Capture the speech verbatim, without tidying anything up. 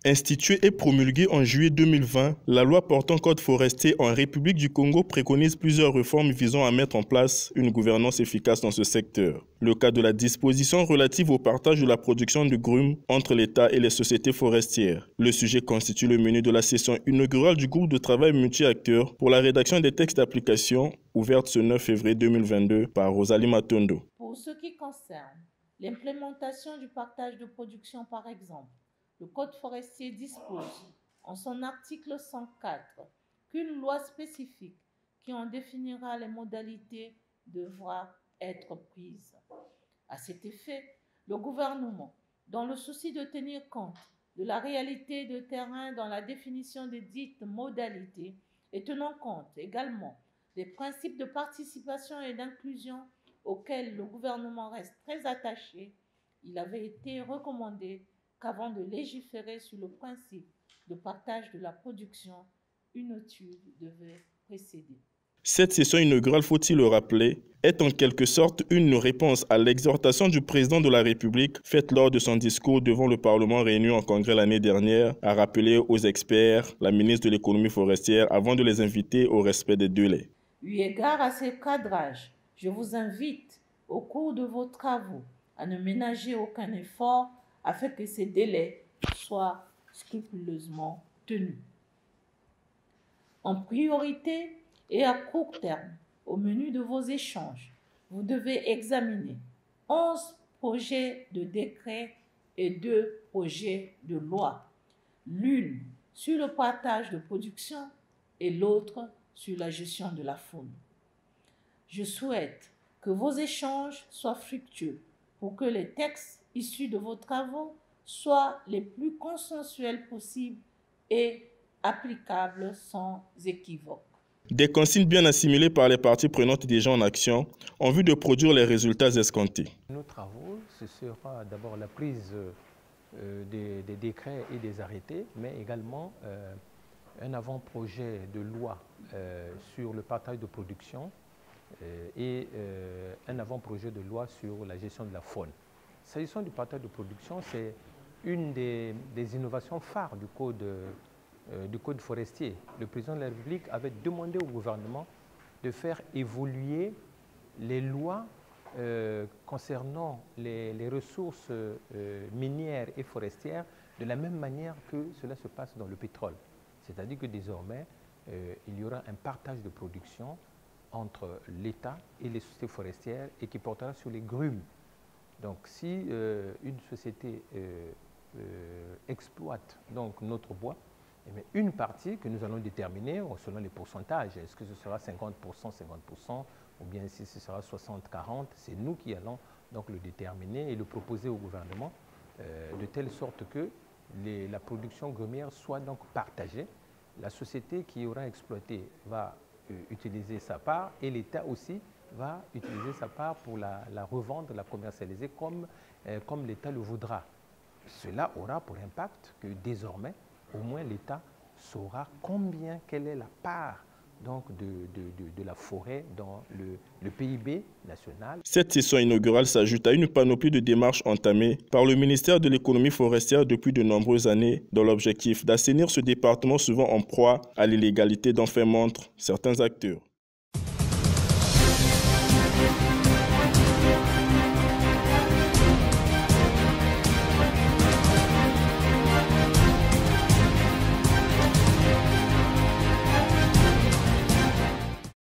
Instituée et promulguée en juillet deux mille vingt, la loi portant code forestier en République du Congo préconise plusieurs réformes visant à mettre en place une gouvernance efficace dans ce secteur. Le cas de la disposition relative au partage de la production de grumes entre l'État et les sociétés forestières. Le sujet constitue le menu de la session inaugurale du groupe de travail multi-acteurs pour la rédaction des textes d'application ouverte ce neuf février deux mille vingt-deux par Rosalie Matondo. Pour ce qui concerne l'implémentation du partage de production par exemple, le Code forestier dispose, en son article cent quatre, qu'une loi spécifique qui en définira les modalités devra être prise. À cet effet, le gouvernement, dans le souci de tenir compte de la réalité de terrain dans la définition des dites modalités et tenant compte également des principes de participation et d'inclusion auxquels le gouvernement reste très attaché, il avait été recommandé qu'avant de légiférer sur le principe de partage de la production, une étude devait précéder. Cette session inaugurale, faut-il le rappeler, est en quelque sorte une réponse à l'exhortation du président de la République faite lors de son discours devant le Parlement réuni en congrès l'année dernière à rappeler aux experts la ministre de l'économie forestière avant de les inviter au respect des délais. Eu égard à ces cadrages, je vous invite au cours de vos travaux à ne ménager aucun effort afin que ces délais soient scrupuleusement tenus. En priorité et à court terme, au menu de vos échanges, vous devez examiner onze projets de décret et deux projets de loi, l'une sur le partage de production et l'autre sur la gestion de la faune. Je souhaite que vos échanges soient fructueux pour que les textes issus de vos travaux soient les plus consensuels possibles et applicables sans équivoque. Des consignes bien assimilées par les parties prenantes déjà en action en vue de produire les résultats escomptés. Nos travaux, ce sera d'abord la prise euh, des, des décrets et des arrêtés, mais également euh, un avant-projet de loi euh, sur le partage de production euh, et euh, un avant-projet de loi sur la gestion de la faune. S'agissant du partage de production, c'est une des, des innovations phares du code, euh, du code forestier. Le président de la République avait demandé au gouvernement de faire évoluer les lois euh, concernant les, les ressources euh, minières et forestières de la même manière que cela se passe dans le pétrole. C'est-à-dire que désormais, euh, il y aura un partage de production entre l'État et les sociétés forestières et qui portera sur les grumes. Donc, si euh, une société euh, euh, exploite donc, notre bois, eh bien, une partie que nous allons déterminer selon les pourcentages, est-ce que ce sera cinquante pour cent, cinquante pour cent, ou bien si ce sera soixante quarante, c'est nous qui allons donc, le déterminer et le proposer au gouvernement, euh, de telle sorte que les, la production grumière soit donc partagée. La société qui aura exploité va euh, utiliser sa part et l'État aussi va utiliser sa part pour la, la revendre, la commercialiser comme, euh, comme l'État le voudra. Cela aura pour impact que désormais, au moins l'État saura combien, quelle est la part donc, de, de, de, de la forêt dans le, le P I B national. Cette session inaugurale s'ajoute à une panoplie de démarches entamées par le ministère de l'économie forestière depuis de nombreuses années dans l'objectif d'assainir ce département souvent en proie à l'illégalité dont fait montre certains acteurs.